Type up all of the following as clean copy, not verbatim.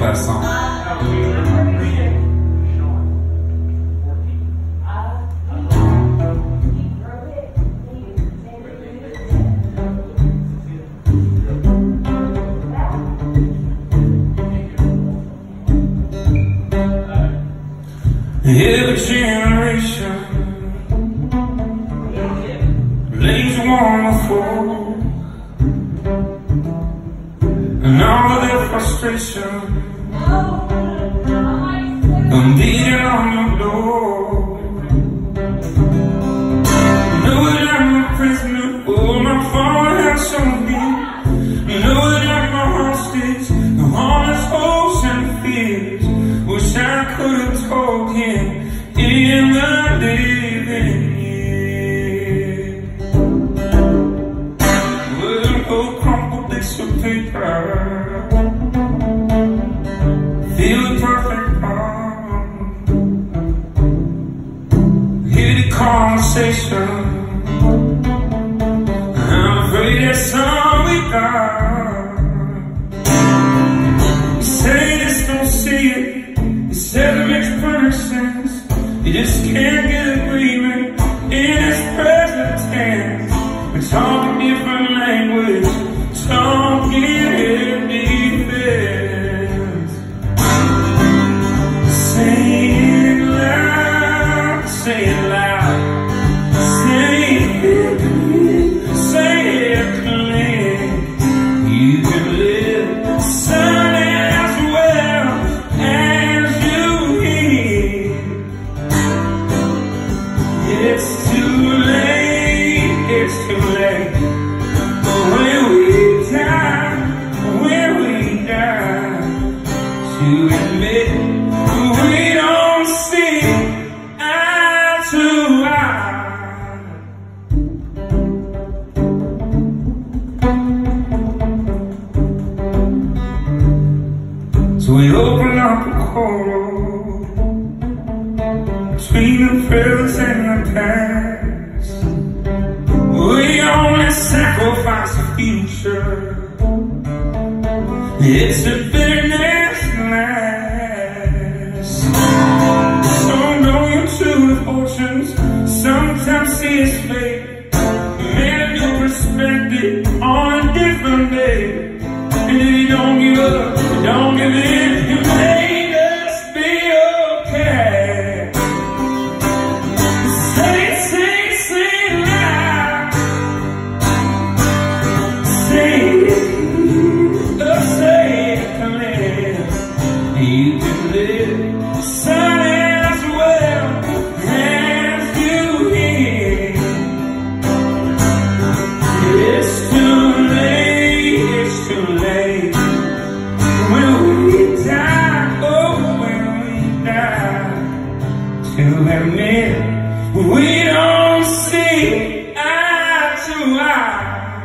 that song. Every generation lays one fall, and all of their frustration come beating on the door. Know that I'm a prisoner, oh, my father has shown me. Know that I'm a hostage, the harness hopes and fears. Wish I could have told him in the living year. With an old crumpled piece of paper, feel the perfect palm. Hear the conversation, I'm afraid that's all we got. Say this, don't see it. He said it makes perfect sense. You just can't get agreement in his present tense. We're talking different language, talking in defense. Say it loud, say it loud, say it clear, say it clear. You can live Sunday as well as you hear. It's too late, it's too late. When we die, to admit we don't see eye to eye. So we open up a corridor between the present and the past. We only sacrifice the future. It's the bitterness lasts. Some going to the fortunes, sometimes see his fate. Man, a new perspective on a different day. And if you don't give up, don't give in, you made us be okay. Say it loud. Say it clear. You can live Sunday as well as you hear. It's too late, it's too late. When we die, oh, when we die, to admit we don't see eye to eye.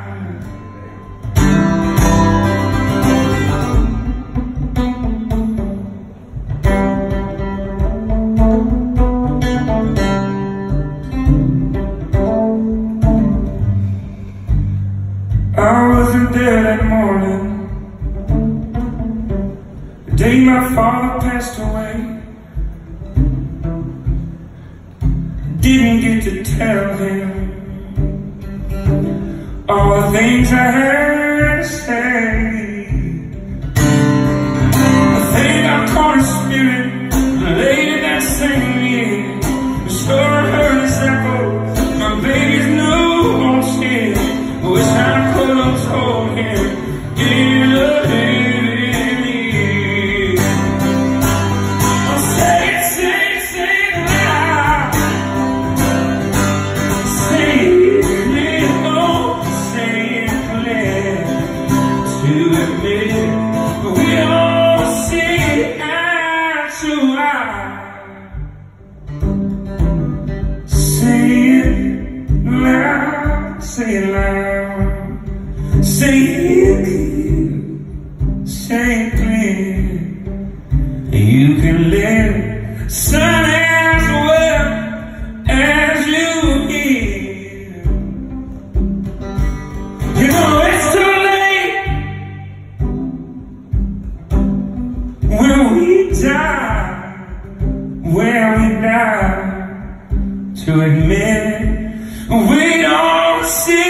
I wasn't there that morning, the day my father passed away. Didn't get to tell him all the things I had to say. I think I caught his spirit late in that same year. The story heard his echo, my baby's newborn skin. Wish I could have told him in the living year. Oh, say it loud. Say it clear, oh, say it clear. To admit we all see eye to eye. Say it loud, say it loud. Say it clear. You can live Sunday as well as you hear. You know it's too late die, well, we die to admit we don't see